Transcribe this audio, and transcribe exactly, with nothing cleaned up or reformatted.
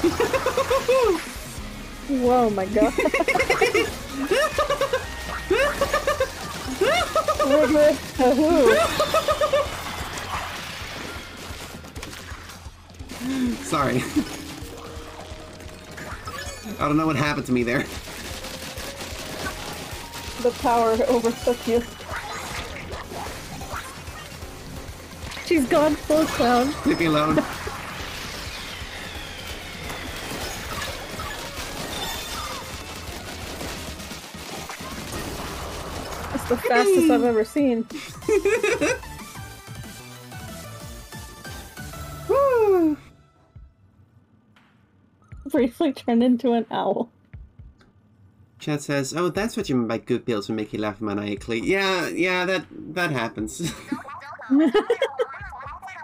Whoa, my god. Rigorous Kahoo. Sorry. I don't know what happened to me there. The power overtook you. She's gone full clown. Leave me alone. It's the fastest I've ever seen. Woo! Briefly turned into an owl. Chat says, "Oh, that's what you mean by good pills will make you laugh maniacally." Yeah, yeah, that that happens.